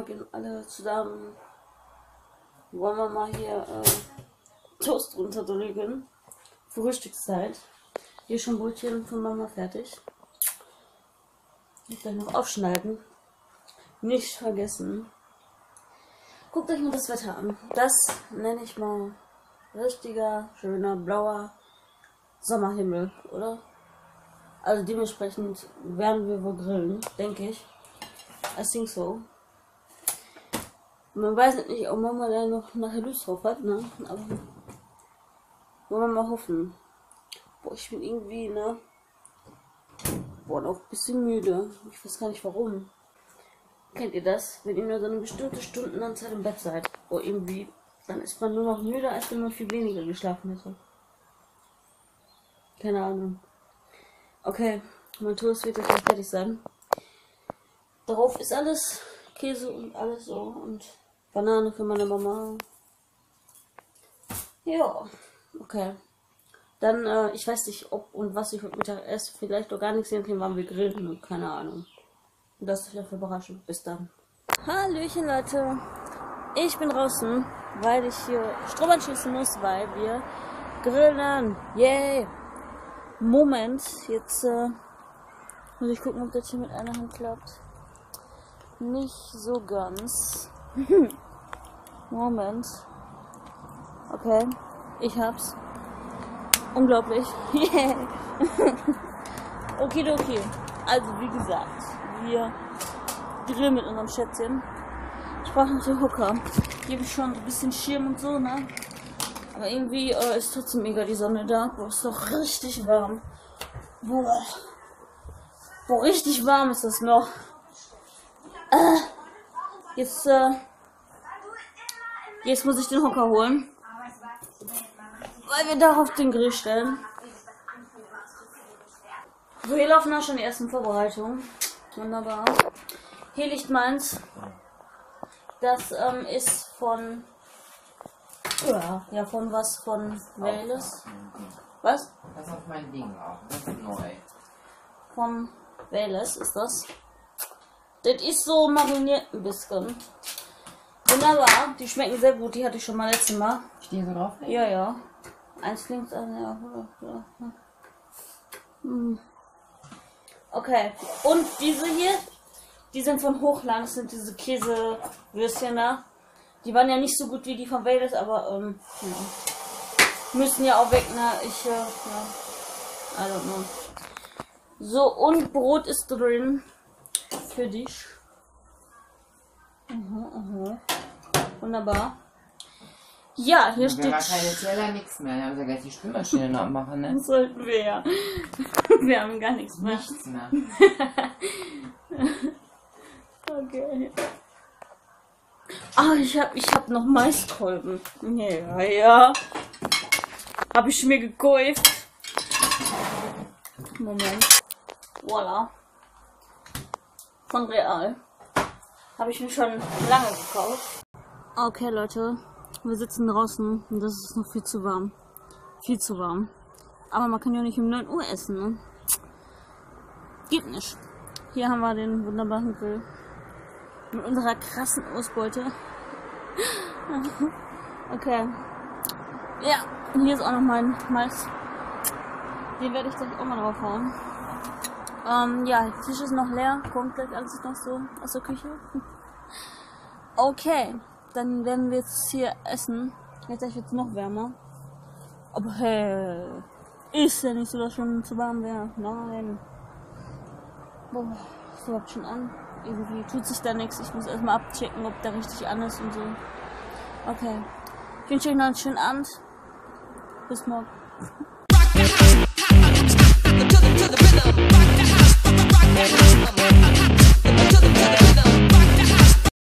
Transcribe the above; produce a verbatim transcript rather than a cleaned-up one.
gehen alle zusammen. Wollen wir mal hier äh, Toast runterdrücken. Frühstückszeit. Hier schon Brötchen von Mama fertig. Ich gleich noch aufschneiden. Nicht vergessen. Guckt euch mal das Wetter an. Das nenne ich mal richtiger, schöner, blauer Sommerhimmel, oder? Also dementsprechend werden wir wohl grillen, denke ich. I think so. Man weiß nicht, ob Mama da noch nachher Lust drauf hat, ne? Aber wollen wir mal hoffen. Boah, ich bin irgendwie, ne? Boah, noch ein bisschen müde. Ich weiß gar nicht warum. Kennt ihr das? Wenn ihr nur so eine bestimmte Stundenanzahl im Bett seid. Boah, irgendwie. Dann ist man nur noch müde, als wenn man viel weniger geschlafen hätte. Keine Ahnung. Okay, mein Toast wird jetzt gleich fertig sein. Darauf ist alles Käse und alles so. Und Banane für meine Mama. Ja, okay. Dann, äh, ich weiß nicht, ob und was ich heute Mittag esse. Vielleicht doch gar nichts, nachdem waren wir grillen und keine Ahnung. Und das ist dafür überraschen. Bis dann. Hallöchen, Leute. Ich bin draußen, weil ich hier Strom anschließen muss, weil wir grillen. Yay! Moment, jetzt äh, muss ich gucken, ob das hier mit einer Hand klappt. Nicht so ganz. Moment. Okay, ich hab's. Unglaublich. Yeah. Okay, okay. Also wie gesagt, wir grillen mit unserem Schätzchen. Ich brauche noch den Hocker. Hier habe ich schon ein bisschen Schirm und so, ne? Aber irgendwie äh, ist trotzdem mega die Sonne da. Boah, ist doch richtig warm. Boah. Boah, richtig warm ist das noch. Äh, jetzt, äh, jetzt muss ich den Hocker holen. Weil wir darauf den Grill stellen. So, hier laufen auch schon die ersten Vorbereitungen. Wunderbar. Hier liegt meins. Das ähm, ist von... Ja, ja, von was? Von Wales. Was? Das ist auf mein Ding auch. Das ist neu. Von Wales ist das. Das ist so mariniert ein bisschen. Wunderbar. Die schmecken sehr gut. Die hatte ich schon mal letztes Mal. Stehen so drauf? Ja, ja. Eins links, eins ja. ja. Hm. Okay. Und diese hier, die sind von Hochland. Das sind diese Käsewürstchen da. Die waren ja nicht so gut wie die von Wales, aber ähm, ja. Müssen ja auch weg, ne? Ich, äh, ja. I don't know. So, und Brot ist drin. Für dich. Aha, aha. Wunderbar. Ja, hier wir steht... haben keine Teller, nichts mehr. Dann haben wir gleich die Spülmaschine noch machen, ne? Das sollten wir ja. Wir haben gar nichts mehr. Nichts mehr. Okay. Ah, ich hab, ich hab noch Maiskolben. Ja, ja. Hab ich mir gekauft. Moment. Voila. Von Real. Habe ich mir schon lange gekauft. Okay, Leute. Wir sitzen draußen und das ist noch viel zu warm. Viel zu warm. Aber man kann ja nicht um neun Uhr essen, ne? Geht nicht. Hier haben wir den wunderbaren Grill. Mit unserer krassen Ausbeute. Okay. Ja, und hier ist auch noch mein Mais. Den werde ich gleich auch mal draufhauen. Ähm, ja, der Tisch ist noch leer. Kommt gleich alles noch so aus der Küche. Okay, dann werden wir jetzt hier essen. Jetzt wird es noch wärmer. Aber hey, ist ja nicht so, dass schon zu warm wäre. Nein. Boah, ist überhaupt schon an. Irgendwie tut sich da nichts. Ich muss erstmal abchecken, ob der richtig an ist und so. Okay. Ich wünsche euch noch einen schönen Abend. Bis morgen. to the rhythm, rock the house, rock the house, to the